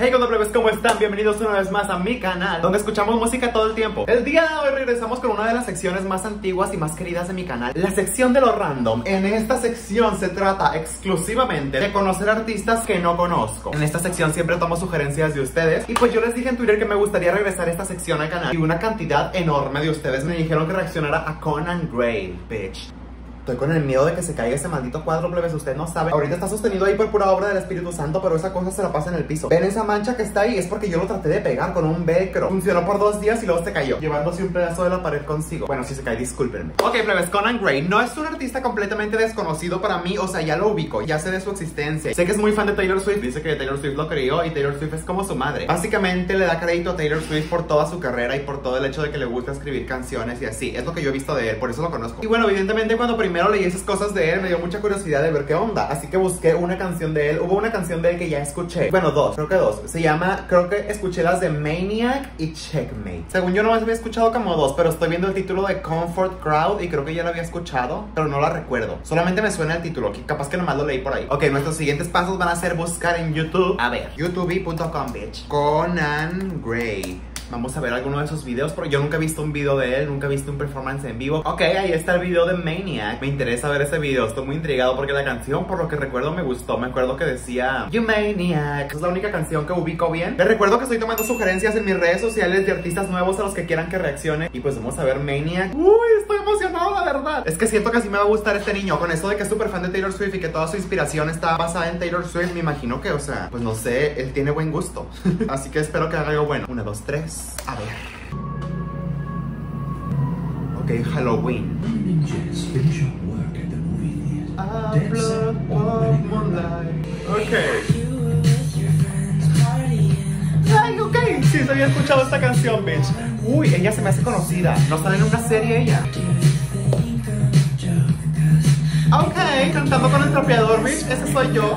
Hey plebes, ¿cómo están? Bienvenidos una vez más a mi canal, donde escuchamos música todo el tiempo. El día de hoy regresamos con una de las secciones más antiguas y más queridas de mi canal, la sección de lo random. En esta sección se trata exclusivamente de conocer artistas que no conozco. En esta sección siempre tomo sugerencias de ustedes, y pues yo les dije en Twitter que me gustaría regresar esta sección al canal, y una cantidad enorme de ustedes me dijeron que reaccionara a Conan Gray, bitch. Estoy con el miedo de que se caiga ese maldito cuadro, plebes. Usted no sabe. Ahorita está sostenido ahí por pura obra del Espíritu Santo, pero esa cosa se la pasa en el piso. ¿Ven esa mancha que está ahí? Es porque yo lo traté de pegar con un velcro. Funcionó por 2 días y luego se cayó, llevándose un pedazo de la pared consigo. Bueno, si se cae, discúlpenme. Ok, plebes, Conan Gray no es un artista completamente desconocido para mí. O sea, ya lo ubico, ya sé de su existencia. Sé que es muy fan de Taylor Swift. Dice que Taylor Swift lo crió y Taylor Swift es como su madre. Básicamente le da crédito a Taylor Swift por toda su carrera y por todo el hecho de que le gusta escribir canciones y así. Es lo que yo he visto de él, por eso lo conozco. Y bueno, evidentemente cuando primero leí esas cosas de él me dio mucha curiosidad de ver qué onda, así que busqué una canción de él. Hubo una canción de él que ya escuché, bueno, creo que dos. Se llama, creo que escuché las de Maniac y Checkmate. Según yo nomás había escuchado como 2, pero estoy viendo el título de Comfort Crowd y creo que ya la había escuchado, pero no la recuerdo. Solamente me suena el título, que capaz que nomás lo leí por ahí. Ok, nuestros siguientes pasos van a ser buscar en YouTube, a ver, youtube.com, bitch, Conan Gray. Vamos a ver alguno de esos videos, porque yo nunca he visto un video de él, nunca he visto un performance en vivo. Ok, ahí está el video de Maniac. Me interesa ver ese video, estoy muy intrigado porque la canción, por lo que recuerdo, me gustó. Me acuerdo que decía You Maniac. Es la única canción que ubico bien. Les recuerdo que estoy tomando sugerencias en mis redes sociales de artistas nuevos a los que quieran que reaccione. Y pues vamos a ver Maniac. Uy, estoy emocionado, la verdad. Es que siento que así me va a gustar este niño. Con esto de que es súper fan de Taylor Swift y que toda su inspiración está basada en Taylor Swift, me imagino que, o sea, pues no sé, él tiene buen gusto. Así que espero que haga algo bueno. 1, 2, 3. A ver. Ok, Halloween. Ok. Ay, ok. Sí, se había escuchado esta canción, bitch. Uy, ella se me hace conocida. ¿No sale en una serie ella? Ok, cantando con el trapeador, bitch. Ese soy yo.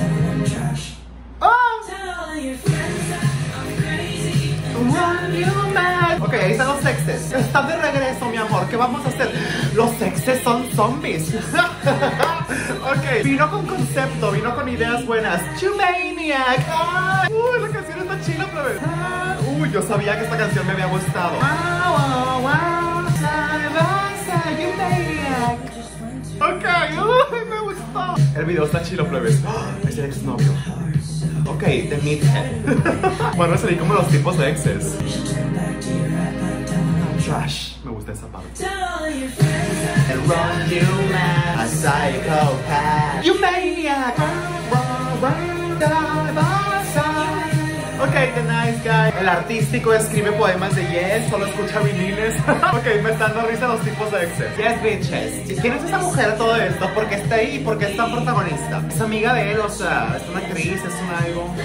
Ok, ahí están los exes. Están de regreso, mi amor. ¿Qué vamos a hacer? Los exes son zombies. Ok, vino con concepto, vino con ideas buenas. Maniac. Uy, la canción está chila, plebe. Uy, yo sabía que esta canción me había gustado. Ok, uy, me gustó. El video está chilo, plebes. Es el exnovio. Ok, The Meathead. Bueno, sería como los tipos de exes. Trash. Me gusta esa parte. El Run You Man, a psychopath. You Maniac. Ok, The Nice Guy. El artístico escribe poemas de Yes, solo escucha viniles. Ok, me están dando risa los tipos de exes. Yes, bitches. ¿Quién es esa mujer de todo esto? ¿Por qué está ahí? ¿Por qué es tan protagonista? Es amiga de él, o sea, es una actriz, es un algo.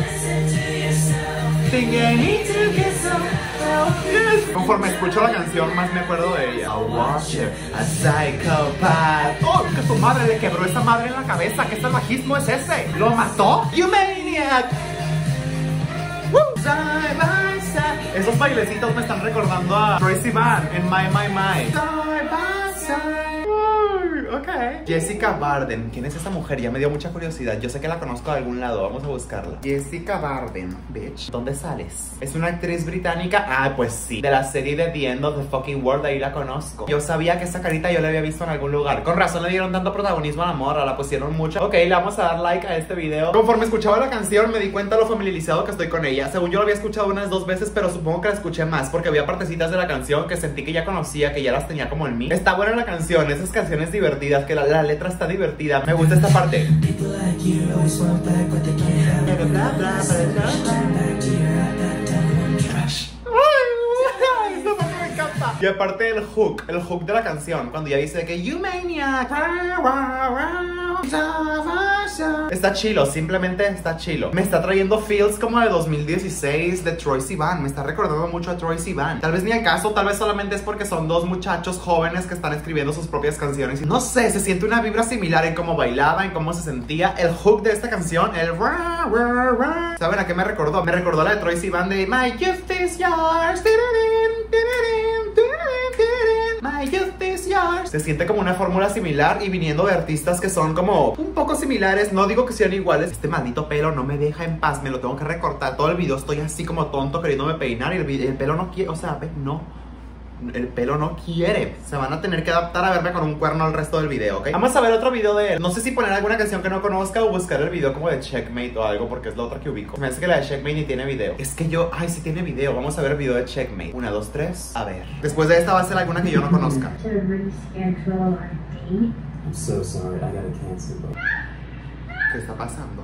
Conforme escucho la canción, más me acuerdo de ella. A Watcher, a Psychopath. Oh, que su madre le quebró esa madre en la cabeza. ¿Qué salvajismo es ese? ¿Lo mató? You Maniac. Esos bailecitos me están recordando a Troye Sivan en My. Ok. Jessica Barden. ¿Quién es esa mujer? Ya me dio mucha curiosidad. Yo sé que la conozco de algún lado. Vamos a buscarla. Jessica Barden, bitch. ¿Dónde sales? ¿Es una actriz británica? Ah, pues sí. De la serie de The End of the Fucking World. Ahí la conozco. Yo sabía que esa carita yo la había visto en algún lugar. Con razón le dieron tanto protagonismo a la morra. La pusieron mucho. Ok, le vamos a dar like a este video. Conforme escuchaba la canción me di cuenta de lo familiarizado que estoy con ella. Según yo la había escuchado unas 2 veces, pero supongo que la escuché más porque había partecitas de la canción que sentí que ya conocía, que ya las tenía como en mí. Está buena la canción. Esas canciones divertidas, que la letra está divertida. Me gusta esta parte. Y aparte el hook de la canción, cuando ya dice que You Maniac. Está chilo, simplemente está chilo. Me está trayendo feels como de 2016 de Troye Sivan. Me está recordando mucho a Troye Sivan. Tal vez ni al caso, tal vez solamente es porque son 2 muchachos jóvenes que están escribiendo sus propias canciones. Y no sé, se siente una vibra similar en cómo bailaba, en cómo se sentía. El hook de esta canción, el ¿saben a qué me recordó? Me recordó la de Troye Sivan de My gift is yours. My My youth is yours. Se siente como una fórmula similar y viniendo de artistas que son como un poco similares. No digo que sean iguales. Este maldito pelo no me deja en paz. Me lo tengo que recortar. Todo el video estoy así como tonto queriéndome peinar y el pelo no quiere. O sea, no. El pelo no quiere. Se van a tener que adaptar a verme con un cuerno el resto del video, ¿ok? Vamos a ver otro video de él. No sé si poner alguna canción que no conozca o buscar el video como de Checkmate o algo, porque es la otra que ubico. Me parece que la de Checkmate ni tiene video. Es que yo... Ay, sí tiene video. Vamos a ver el video de Checkmate. 1, 2, 3. A ver. Después de esta va a ser alguna que yo no conozca. I'm so sorry, I gotta cancel, but... ¿Qué está pasando?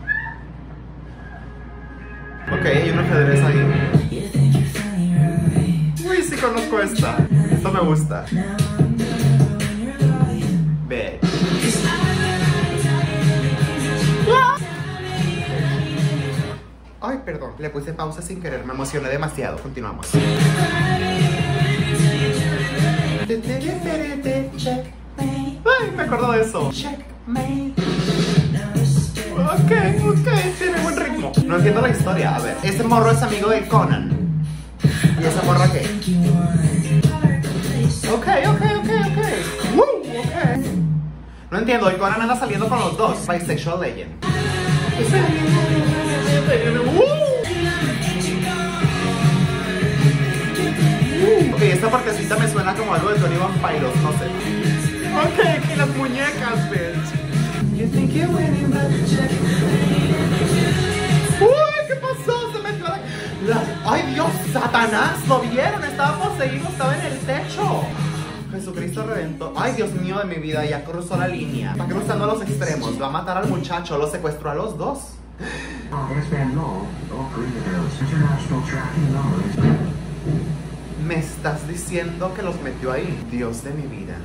Ok, hay un ajedrez ahí. Uy, sí conozco esta. Esto me gusta. Ve. Ay, perdón. Le puse pausa sin querer. Me emocioné demasiado. Continuamos. Ay, me acuerdo de eso. Ok, tiene buen ritmo. No entiendo la historia. A ver. Este morro es amigo de Conan. ¿Y esa morra qué? Ok. No entiendo, y Conan anda saliendo con los dos. Bisexual Legend. Ok, esta partecita me suena como algo de Tony Vampiros, no sé. Ok, aquí las muñecas, bitch. Uy, ¿qué pasó? Se metió la... ¡Ay, Dios! ¡Satanás! ¿Lo vieron? Estaba poseído, estaba en el techo. Jesucristo redentor. ¡Ay, Dios mío de mi vida! Ya cruzó la línea. Está cruzando los extremos. Va a matar al muchacho. Lo secuestró a los dos. Me estás diciendo que los metió ahí. Dios de mi vida.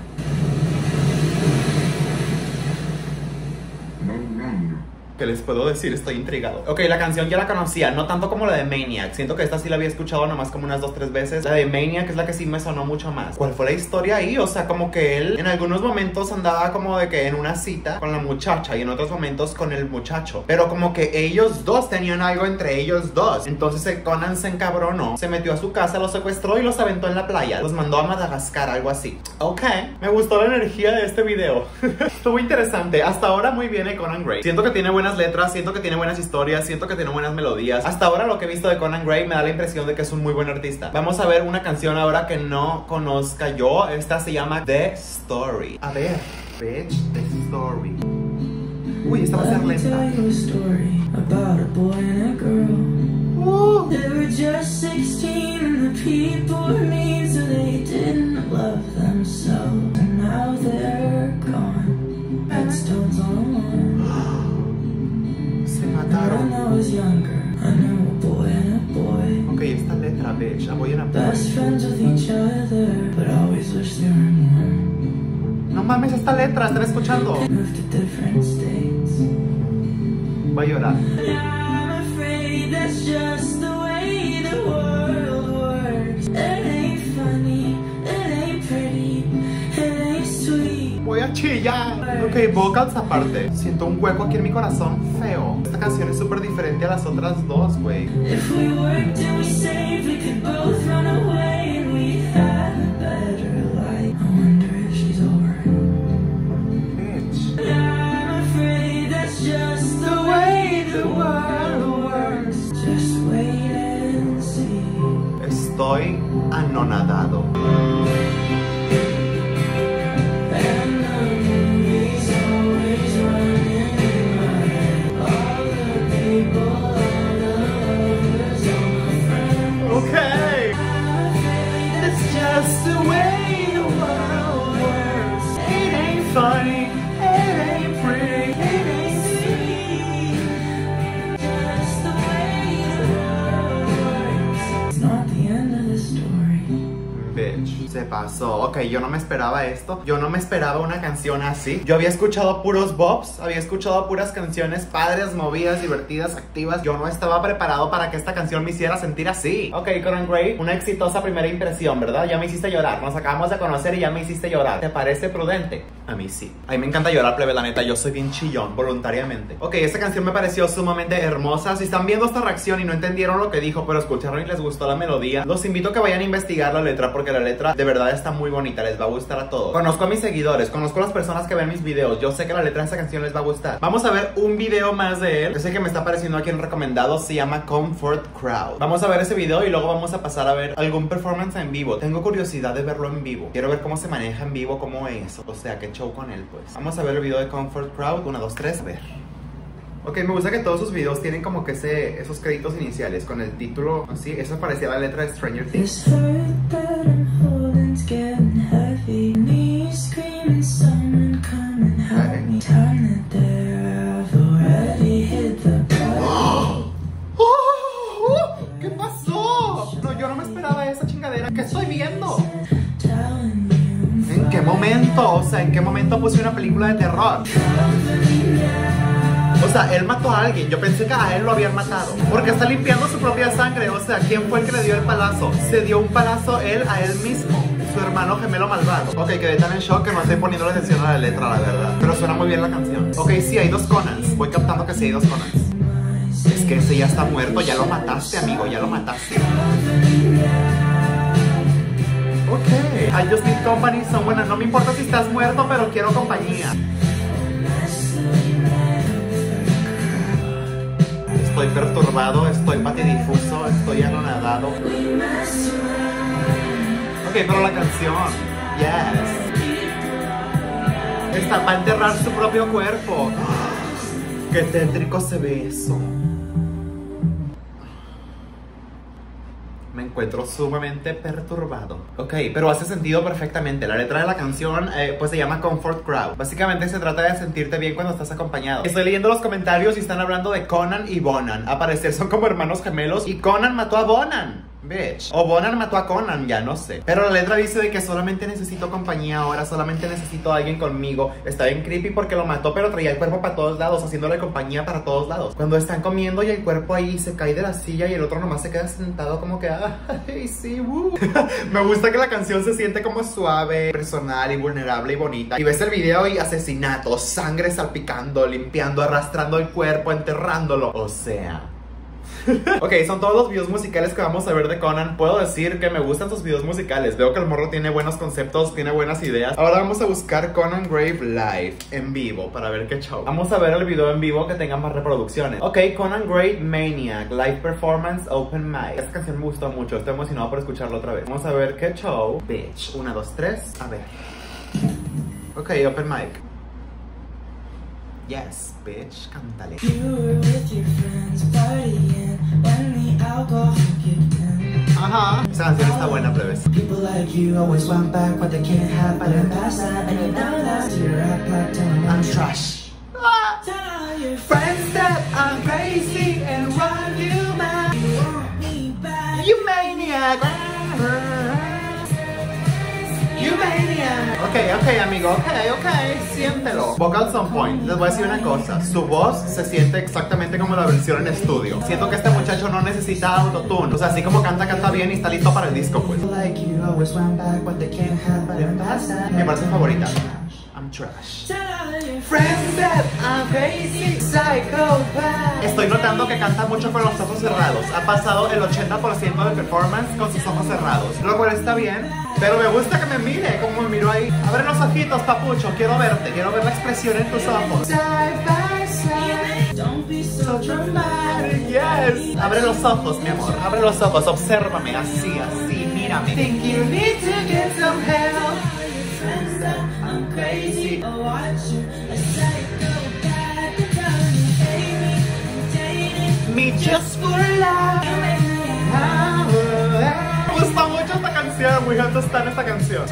¿Qué les puedo decir? Estoy intrigado. Ok, la canción ya la conocía, no tanto como la de Maniac. Siento que esta sí la había escuchado nomás como unas 2 o 3 veces. La de Maniac es la que sí me sonó mucho más. ¿Cuál fue la historia ahí? O sea, como que él en algunos momentos andaba como de que en una cita con la muchacha y en otros momentos con el muchacho. Pero como que ellos dos tenían algo entre ellos dos. Entonces Conan se encabronó, se metió a su casa, los secuestró y los aventó en la playa. Los mandó a Madagascar, algo así. Ok, me gustó la energía de este video. Estuvo interesante. Hasta ahora muy bien Conan Gray. Siento que tiene buenas letras, siento que tiene buenas historias, siento que tiene buenas melodías. Hasta ahora lo que he visto de Conan Gray me da la impresión de que es un muy buen artista. Vamos a ver una canción ahora que no conozca yo. Esta se llama The Story. A ver, bitch, The Story. Uy, esta va a ser lenta. They were just 16 and the people were mean, so they didn't love themselves. And now they're gone. Headstones on one. Se mataron. When I was younger, I knew a boy and a boy. Ok, esta letra, bitch, a boy and a boy. Best friends with each other, but always wish they were more. No mames, esta letra, ¿están escuchando? Moved to different states. Voy a llorar. I'm afraid that's just the way the world works. It ain't funny, it ain't pretty, it ain't sweet. Voy a chillar. Ok, vocals aparte. Siento un hueco aquí en mi corazón feo. Esta canción es súper diferente a las otras dos, güey. If we worked and we saved, we could both run away and we had a better life. I wonder if she's alright. Bitch. I'm afraid that's just the way the world works. Just wait and see. Estoy anonadado. Okay. That's just the way the world works. It ain't funny, it ain't pretty, it ain't sweet. Just the way the world works. It's not the end of the story. Bitch, se pasó. Ok, yo no me esperaba esto. Yo no me esperaba una canción así. Yo había escuchado puros bops, había escuchado puras canciones padres, movidas, divertidas, activas. Yo no estaba preparado para que esta canción me hiciera sentir así. Ok, Conan Gray, una exitosa primera impresión, ¿verdad? Ya me hiciste llorar. Nos acabamos de conocer y ya me hiciste llorar. ¿Te parece prudente? A mí sí. A mí me encanta llorar, plebe, la neta. Yo soy bien chillón, voluntariamente. Ok, esta canción me pareció sumamente hermosa. Si están viendo esta reacción y no entendieron lo que dijo, pero escucharon y les gustó la melodía, los invito a que vayan a investigar la letra, porque la letra De verdad está muy bonita, les va a gustar a todos. Conozco a mis seguidores, conozco a las personas que ven mis videos. Yo sé que la letra de esta canción les va a gustar. Vamos a ver un video más de él. Ese que me está apareciendo aquí en recomendado se llama Comfort Crowd. Vamos a ver ese video y luego vamos a pasar a ver algún performance en vivo. Tengo curiosidad de verlo en vivo. Quiero ver cómo se maneja en vivo, cómo es. O sea, qué show con él, pues. Vamos a ver el video de Comfort Crowd. 1, 2, 3, a ver. Ok, me gusta que todos sus videos tienen como que esos créditos iniciales con el título así. Eso parecía la letra de Stranger Things. ¿Qué pasó? No, yo no me esperaba esa chingadera. ¿Qué estoy viendo? ¿En qué momento? O sea, ¿en qué momento puse una película de terror? O sea, él mató a alguien. Yo pensé que a él lo habían matado, porque está limpiando su propia sangre. O sea, ¿quién fue el que le dio el palazo? Se dio un palazo él a él mismo, su hermano gemelo malvado. Ok, quedé tan en shock que no estoy poniendo la atención a la letra, la verdad. Pero suena muy bien la canción. Ok, sí, hay 2 Conans. Voy captando que sí hay 2 Conans. Es que ese ya está muerto. Ya lo mataste, amigo, ya lo mataste. Ok, I Just Need Company son buenas. No me importa si estás muerto, pero quiero compañía. Estoy perturbado, estoy patidifuso, estoy anonadado. Ok, pero la canción, yes. Está para enterrar su propio cuerpo. Qué tétrico se ve eso. Me encuentro sumamente perturbado. Ok, pero hace sentido perfectamente. La letra de la canción pues se llama Comfort Crowd. Básicamente se trata de sentirte bien cuando estás acompañado. Estoy leyendo los comentarios y están hablando de Conan y Bonan. Al parecer son como hermanos gemelos y Conan mató a Bonan, bitch. O Bonan mató a Conan, ya no sé. Pero la letra dice de que solamente necesito compañía ahora, solamente necesito a alguien conmigo. Está bien creepy porque lo mató, pero traía el cuerpo para todos lados, haciéndole compañía para todos lados. Cuando están comiendo y el cuerpo ahí se cae de la silla y el otro nomás se queda sentado como que, ay, sí, Me gusta que la canción se siente como suave, personal y vulnerable y bonita. Y ves el video y asesinatos, sangre salpicando, limpiando, arrastrando el cuerpo, enterrándolo. O sea... Ok, son todos los videos musicales que vamos a ver de Conan. Puedo decir que me gustan sus videos musicales. Veo que el morro tiene buenos conceptos, tiene buenas ideas. Ahora vamos a buscar Conan Gray live en vivo para ver qué show. Vamos a ver el video en vivo que tenga más reproducciones. Ok, Conan Gray Maniac Live Performance Open Mic. Esta canción me gustó mucho, estoy emocionado por escucharla otra vez. Vamos a ver qué show. Bitch, 1, 2, 3, a ver. Ok, Open Mic. Yes, bitch, cántale. Ajá, esa canción está buena, plebes. I'm trash. Friends that I'm crazy and run you mad. You maniac. You maniac. Ok, amigo, ok, siéntelo. Vocals on point. Les voy a decir una cosa. Su voz se siente exactamente como la versión en estudio. Siento que este muchacho no necesita autotune. O sea, así como canta bien y está listo para el disco, pues. Mi parte favorita. I'm trash. Friends that I'm crazy, psychopath. Estoy notando que canta mucho con los ojos cerrados. Ha pasado el 80% de performance con sus ojos cerrados, lo cual está bien, pero me gusta que me mire como me miro ahí. Abre los ojitos, papucho, quiero verte, quiero ver la expresión en tus ojos. Side by side, don't be so dramatic, yes. Abre los ojos, mi amor, abre los ojos, obsérvame, así, mírame. Think you need to get some help. I'm crazy. Me just for love. Me gusta mucho esta canción. Muy alto está en esta canción.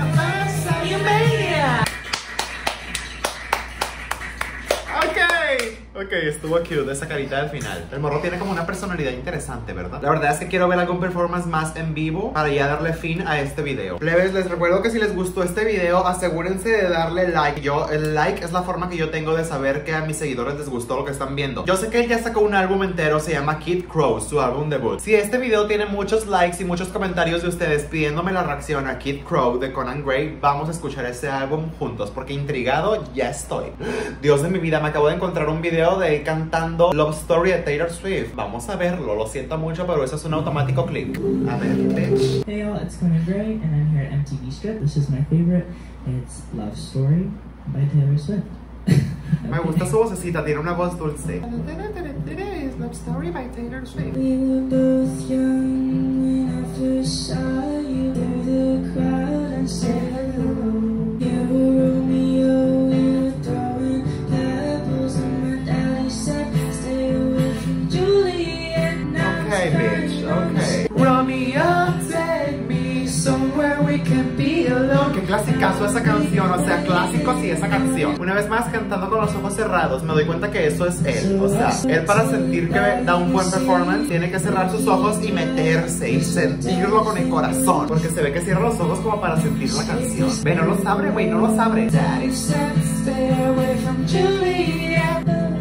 Ok, estuvo cute esa carita del final. El morro tiene como una personalidad interesante, ¿verdad? La verdad es que quiero ver algún performance más en vivo para ya darle fin a este video. Plebes, les recuerdo que si les gustó este video, asegúrense de darle like. El like es la forma que yo tengo de saber que a mis seguidores les gustó lo que están viendo. Yo sé que él ya sacó un álbum entero, se llama Kid Crow, su álbum debut. Si este video tiene muchos likes y muchos comentarios de ustedes pidiéndome la reacción a Kid Crow de Conan Gray, vamos a escuchar ese álbum juntos, porque intrigado ya estoy. Dios de mi vida, me acabo de encontrar un video video de él cantando Love Story de Taylor Swift. Vamos a verlo, lo siento mucho, pero eso es un automático clic. A ver, bitch. Hey y'all, it's Conan Gray, and I'm here at MTV Strip. This is my favorite. It's Love Story by Taylor Swift. Me gusta su vocecita, tiene una voz dulce. Love Story by Taylor Swift. We were both young when I first saw you through the crowd and said hello. You were Romeo, we were throwing pebbles, and my daddy said, stay away from Juliet. Now Okay, bitch, okay. Romeo, take me somewhere we can be alone. Qué clasicazo esa canción, o sea, clásicos y esa canción. Una vez más cantando con los ojos cerrados, me doy cuenta que eso es él. O sea, él para sentir que da un buen performance, tiene que cerrar sus ojos y meterse y sentirlo con el corazón. Porque se ve que cierra los ojos como para sentir la canción. Ve, no los abre, güey, no los abre. Daddy said, stay away from Juliet.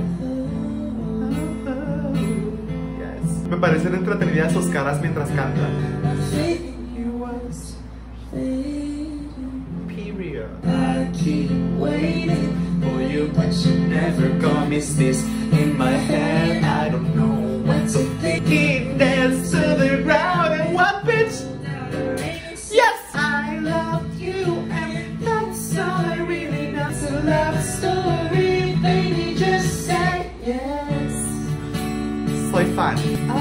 Yes. Me parecen entretenidas sus caras mientras cantan. Period. I keep waiting for you, but you never come. Is this in my head? I don't know what to think. He danced to the ground and what, bitch? Yes! I love you, and that's all I really know. It's a love story, baby, just say yes. Soy fan.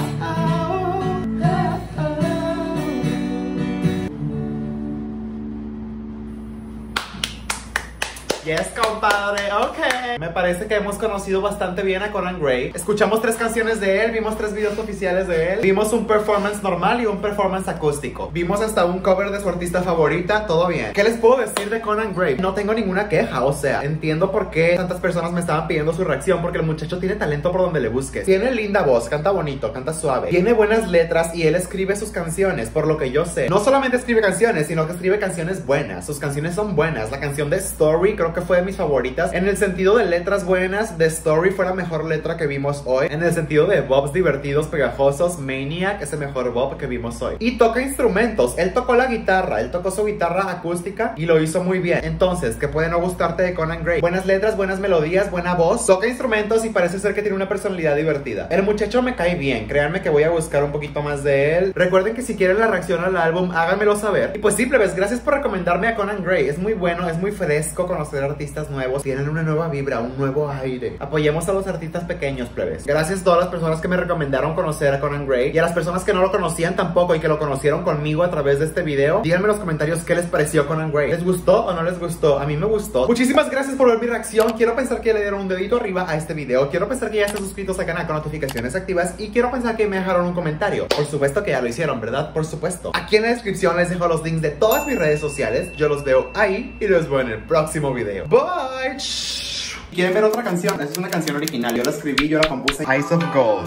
Yes, compadre, ok. Me parece que hemos conocido bastante bien a Conan Gray. Escuchamos 3 canciones de él, vimos 3 videos oficiales de él, vimos un performance normal y un performance acústico. Vimos hasta un cover de su artista favorita, todo bien. ¿Qué les puedo decir de Conan Gray? No tengo ninguna queja, o sea, entiendo por qué tantas personas me estaban pidiendo su reacción, porque el muchacho tiene talento por donde le busques. Tiene linda voz, canta bonito, canta suave, tiene buenas letras y él escribe sus canciones, por lo que yo sé. No solamente escribe canciones, sino que escribe canciones buenas. Sus canciones son buenas. La canción de Story creo que fue de mis favoritas. En el sentido de letras buenas, The Story fue la mejor letra que vimos hoy. En el sentido de bobs divertidos, pegajosos, Maniac es el mejor bob que vimos hoy. Y toca instrumentos. Él tocó la guitarra, él tocó su guitarra acústica y lo hizo muy bien. Entonces, ¿qué puede no gustarte de Conan Gray? Buenas letras, buenas melodías, buena voz, toca instrumentos y parece ser que tiene una personalidad divertida. El muchacho me cae bien, créanme que voy a buscar un poquito más de él. Recuerden que si quieren la reacción al álbum, háganmelo saber. Y pues sí, plebes, gracias por recomendarme a Conan Gray. Es muy bueno, es muy fresco conocer artistas nuevos, tienen una nueva vibra, un nuevo aire. Apoyemos a los artistas pequeños, plebes. Gracias a todas las personas que me recomendaron conocer a Conan Gray y a las personas que no lo conocían tampoco y que lo conocieron conmigo a través de este video. Díganme en los comentarios qué les pareció Conan Gray. ¿Les gustó o no les gustó? A mí me gustó. Muchísimas gracias por ver mi reacción. Quiero pensar que le dieron un dedito arriba a este video. Quiero pensar que ya están suscritos al canal con notificaciones activas y quiero pensar que me dejaron un comentario. Por supuesto que ya lo hicieron, ¿verdad? Por supuesto. Aquí en la descripción les dejo los links de todas mis redes sociales. Yo los veo ahí y los veo en el próximo video. Bye. ¿Quieren ver otra canción? Esta es una canción original. Yo la escribí, yo la compuse. Eyes of Gold.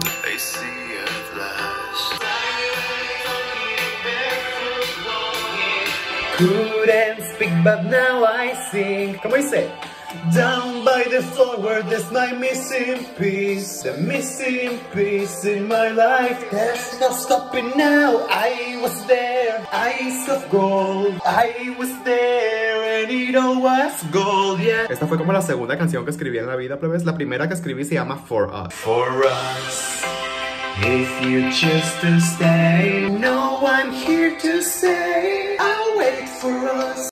Couldn't speak, but now I sing. ¿Cómo dice? Down by the floor where there's my missing piece. The missing piece in my life. There's no stopping now. I was there. Eyes of gold. I was there and it all was gold, yeah. Esta fue como la segunda canción que escribí en la vida, plebes. La primera que escribí se llama For Us. For us. If you choose to stay, no, I'm here to say I'll wait for us.